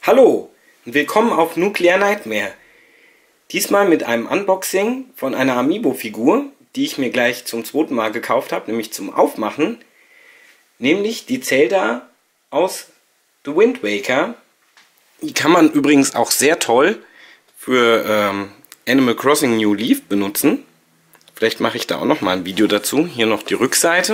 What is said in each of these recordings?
Hallo und willkommen auf Nuclear Nightmare. Diesmal mit einem Unboxing von einer Amiibo-Figur, die ich mir gleich zum zweiten Mal gekauft habe, nämlich zum Aufmachen. Nämlich die Zelda aus The Wind Waker. Die kann man übrigens auch sehr toll für Animal Crossing New Leaf benutzen. Vielleicht mache ich da auch noch mal ein Video dazu. Hier noch die Rückseite.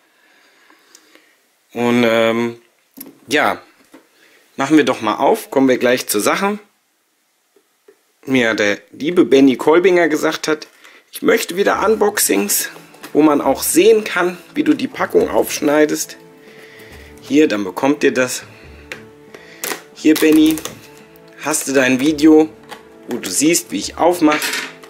Und ja, machen wir doch mal auf. Kommen wir gleich zur Sache. Mir der liebe Benny Kolbinger gesagt hat, ich möchte wieder Unboxings, wo man auch sehen kann, wie du die Packung aufschneidest. Hier, dann bekommt ihr das. Hier, Benny, hast du dein Video, wo du siehst, wie ich aufmache.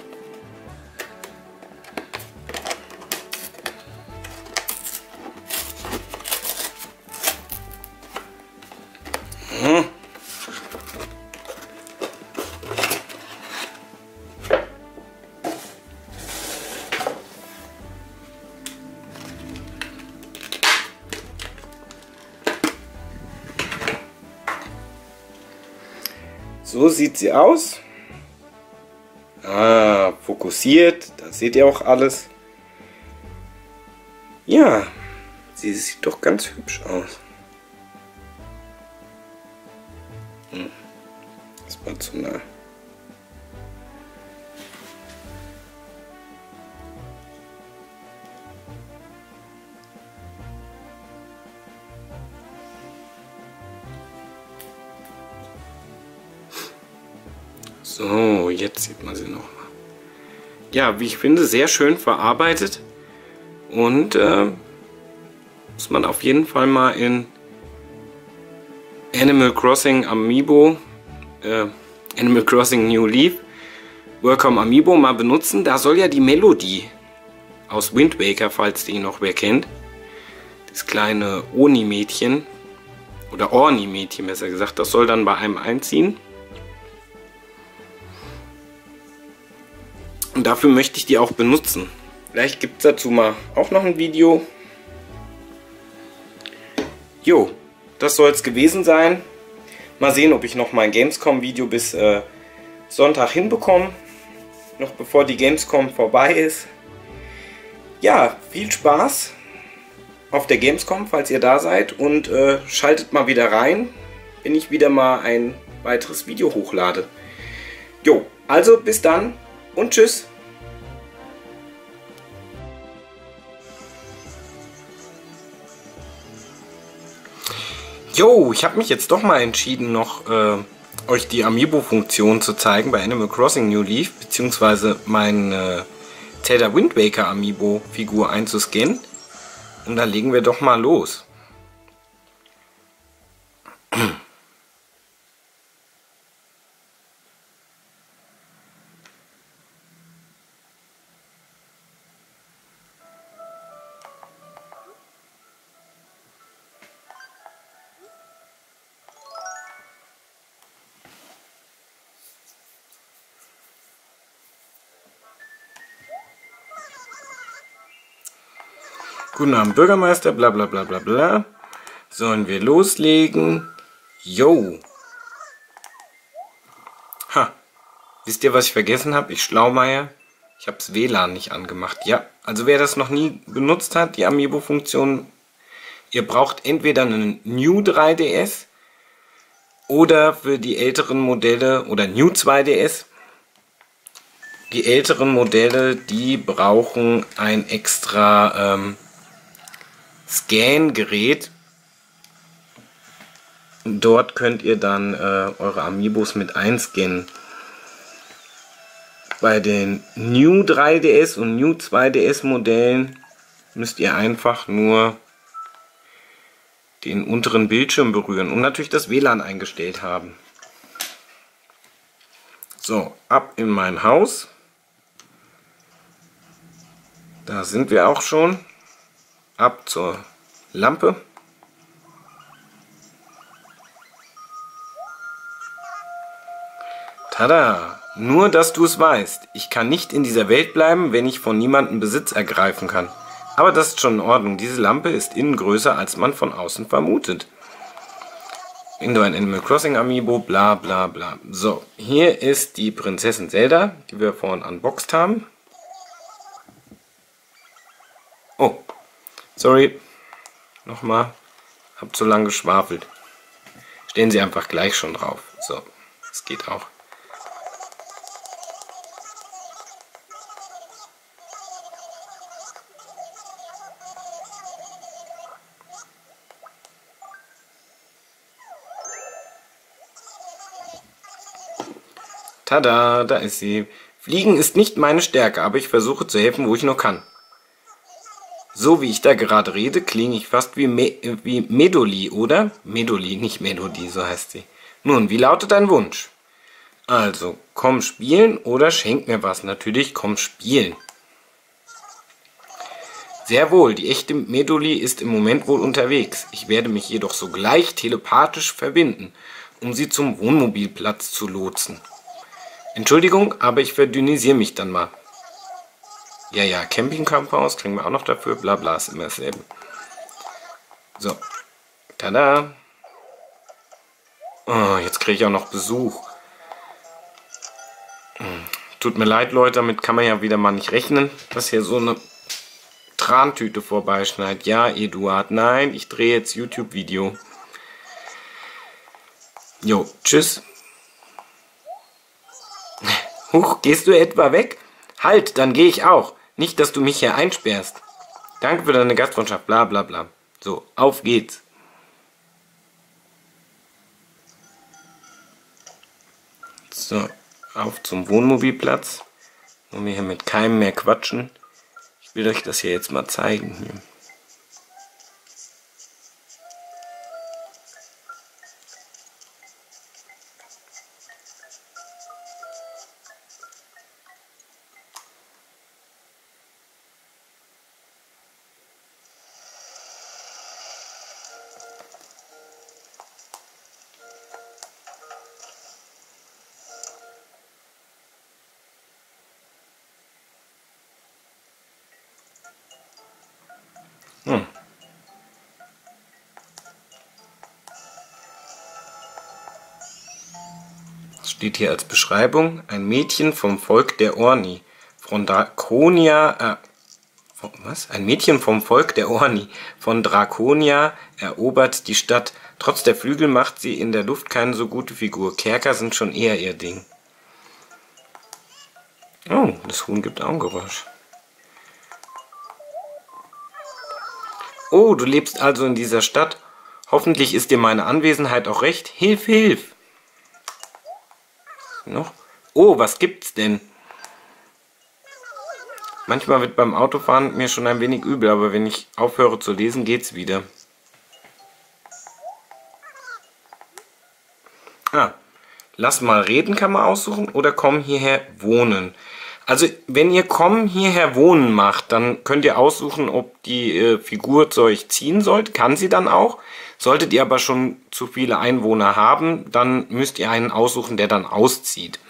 So sieht sie aus. Fokussiert. Da seht ihr auch alles. Ja, sie sieht doch ganz hübsch aus. Das war zu nah. So, jetzt sieht man sie noch mal. Ja, wie ich finde, sehr schön verarbeitet. Und muss man auf jeden Fall mal in Animal Crossing Amiibo, Animal Crossing New Leaf, Welcome Amiibo mal benutzen. Da soll ja die Melodie aus Wind Waker, falls die noch wer kennt, das kleine Oni-Mädchen, oder Orni-Mädchen besser gesagt, das soll dann bei einem einziehen. Und dafür möchte ich die auch benutzen. Vielleicht gibt es dazu mal auch noch ein Video. Jo, das soll es gewesen sein. Mal sehen, ob ich noch mein Gamescom-Video bis Sonntag hinbekomme. Noch bevor die Gamescom vorbei ist. Ja, viel Spaß auf der Gamescom, falls ihr da seid. Und schaltet mal wieder rein, wenn ich wieder mal ein weiteres Video hochlade. Jo, also bis dann. Und tschüss. Jo, ich habe mich jetzt doch mal entschieden, noch euch die Amiibo-Funktion zu zeigen bei Animal Crossing New Leaf, beziehungsweise meine Zelda Wind Waker Amiibo-Figur einzuscannen. Und dann legen wir doch mal los. Guten Abend, Bürgermeister, bla bla bla bla bla. Sollen wir loslegen? Yo! Ha! Wisst ihr, was ich vergessen habe? Ich Schlaumeier. Ich habe das WLAN nicht angemacht. Ja, also wer das noch nie benutzt hat, die Amiibo-Funktion, ihr braucht entweder einen New 3DS oder für die älteren Modelle oder New 2DS. Die älteren Modelle, die brauchen ein extra Scan-Gerät. Dort könnt ihr dann eure Amiibos mit einscannen. Bei den New 3DS und New 2DS Modellen müsst ihr einfach nur den unteren Bildschirm berühren und natürlich das WLAN eingestellt haben. So, ab in mein Haus. Da sind wir auch schon. Ab zur Lampe. Tada! Nur, dass du es weißt. Ich kann nicht in dieser Welt bleiben, wenn ich von niemandem Besitz ergreifen kann. Aber das ist schon in Ordnung. Diese Lampe ist innen größer, als man von außen vermutet. Indo ein Animal Crossing Amiibo, bla bla bla. So, hier ist die Prinzessin Zelda, die wir vorhin unboxed haben. Oh, sorry, nochmal, hab zu lange geschwafelt. Stehen Sie einfach gleich schon drauf. So, das geht auch. Tada, da ist sie. Fliegen ist nicht meine Stärke, aber ich versuche zu helfen, wo ich nur kann. So wie ich da gerade rede, klinge ich fast wie Medoli, oder? Medoli, nicht Melodie, so heißt sie. Nun, wie lautet dein Wunsch? Also, komm spielen oder schenk mir was. Natürlich, komm spielen. Sehr wohl, die echte Medoli ist im Moment wohl unterwegs. Ich werde mich jedoch sogleich telepathisch verbinden, um sie zum Wohnmobilplatz zu lotsen. Entschuldigung, aber ich verdünnisiere mich dann mal. Ja, ja, Campingcamphaus, kriegen wir auch noch dafür, bla bla, ist immer dasselbe. So, tada. Oh, jetzt kriege ich auch noch Besuch. Tut mir leid, Leute, damit kann man ja wieder mal nicht rechnen, dass hier so eine Trantüte vorbeischneit. Ja, Eduard, nein, ich drehe jetzt YouTube-Video. Jo, tschüss. Huch, gehst du etwa weg? Halt, dann gehe ich auch. Nicht, dass du mich hier einsperrst. Danke für deine Gastfreundschaft, bla bla bla. So, auf geht's. So, auf zum Wohnmobilplatz. Wollen wir hier mit keinem mehr quatschen. Ich will euch das hier jetzt mal zeigen. Hier. Steht hier als Beschreibung: ein Mädchen vom Volk der Orni von Draconia, Ein Mädchen vom Volk der Orni von Draconia erobert die Stadt. Trotz der Flügel macht sie in der Luft keine so gute Figur. Kerker sind schon eher ihr Ding. Oh, das Huhn gibt auch ein Geräusch. Oh, du lebst also in dieser Stadt. Hoffentlich ist dir meine Anwesenheit auch recht. Hilf, hilf! Noch? Oh, was gibt's denn? Manchmal wird beim Autofahren mir schon ein wenig übel, aber wenn ich aufhöre zu lesen, geht's wieder. Lass mal reden kann man aussuchen oder komm hierher wohnen. Also wenn ihr komm hierher wohnen macht, dann könnt ihr aussuchen, ob die Figur zu euch ziehen sollte. Kann sie dann auch. Solltet ihr aber schon zu viele Einwohner haben, dann müsst ihr einen aussuchen, der dann auszieht.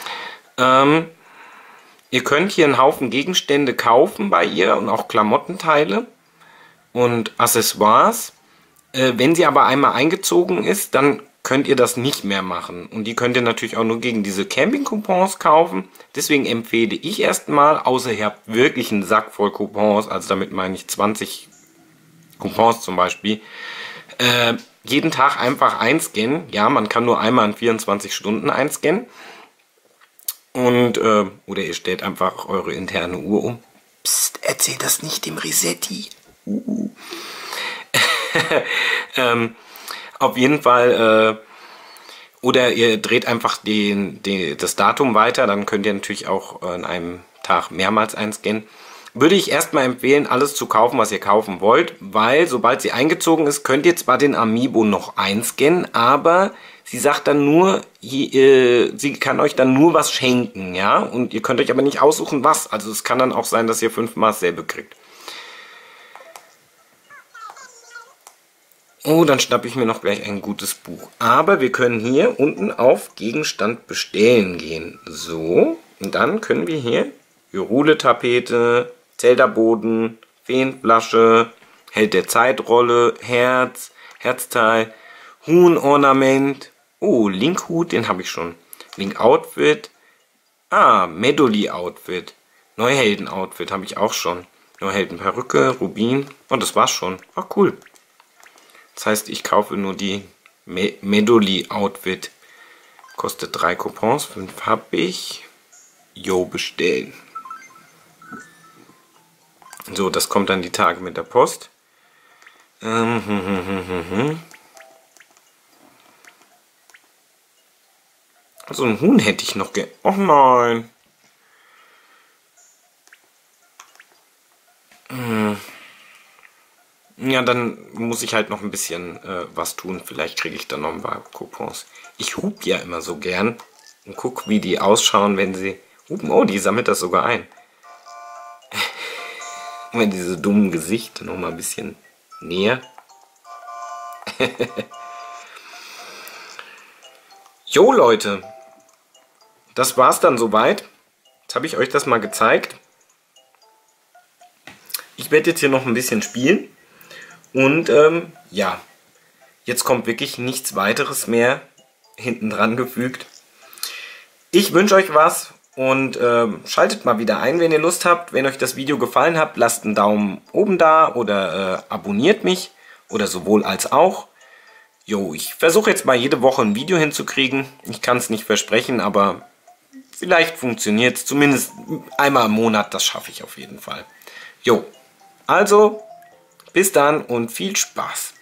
Ihr könnt hier einen Haufen Gegenstände kaufen bei ihr und auch Klamottenteile und Accessoires. Wenn sie aber einmal eingezogen ist, dann könnt ihr das nicht mehr machen. Und die könnt ihr natürlich auch nur gegen diese Camping-Coupons kaufen. Deswegen empfehle ich erstmal, außer ihr habt wirklich einen Sack voll Coupons, also damit meine ich 20 Coupons zum Beispiel, jeden Tag einfach einscannen. Ja, man kann nur einmal in 24 Stunden einscannen. Und, oder ihr stellt einfach eure interne Uhr um. Psst, erzähl das nicht dem Resetti. Auf jeden Fall, oder ihr dreht einfach das Datum weiter, dann könnt ihr natürlich auch an einem Tag mehrmals einscannen. Würde ich erstmal empfehlen, alles zu kaufen, was ihr kaufen wollt, weil sobald sie eingezogen ist, könnt ihr zwar den Amiibo noch einscannen, aber sie sagt dann nur, sie kann euch dann nur was schenken, ja, und ihr könnt euch aber nicht aussuchen, was. Also es kann dann auch sein, dass ihr 5-mal dasselbe kriegt. Oh, dann schnappe ich mir noch gleich ein gutes Buch. Aber wir können hier unten auf Gegenstand bestellen gehen. So, und dann können wir hier Hyrule-Tapete, Zelda-Boden, Feenflasche, Held der Zeitrolle, Herz, Herzteil Huhn-Ornament. Oh, Link-Hut, den habe ich schon. Link-Outfit. Ah, Medoli-Outfit. Neuhelden-Outfit habe ich auch schon. Neuhelden-Perücke, Rubin. Und das war's schon. Ah, cool. Das heißt, ich kaufe nur die Medoli-Outfit. Kostet 3 Coupons. 5 habe ich. Jo, bestellen. So, das kommt dann die Tage mit der Post. So ein Huhn hätte ich noch gerne. Oh nein. Ja, dann muss ich halt noch ein bisschen was tun. Vielleicht kriege ich dann noch ein paar Coupons. Ich hub ja immer so gern und guck, wie die ausschauen, wenn sie hupen. Oh, die sammelt das sogar ein. Wenn diese dummen Gesichter noch mal ein bisschen näher. Jo Leute, das war's dann soweit. Jetzt habe ich euch das mal gezeigt. Ich werde jetzt hier noch ein bisschen spielen. Und ja, jetzt kommt wirklich nichts weiteres mehr hinten dran gefügt. Ich wünsche euch was und schaltet mal wieder ein, wenn ihr Lust habt. Wenn euch das Video gefallen hat, lasst einen Daumen oben da oder abonniert mich oder sowohl als auch. Jo, ich versuche jetzt mal jede Woche ein Video hinzukriegen. Ich kann es nicht versprechen, aber vielleicht funktioniert es. Zumindest einmal im Monat, das schaffe ich auf jeden Fall. Jo, also bis dann und viel Spaß.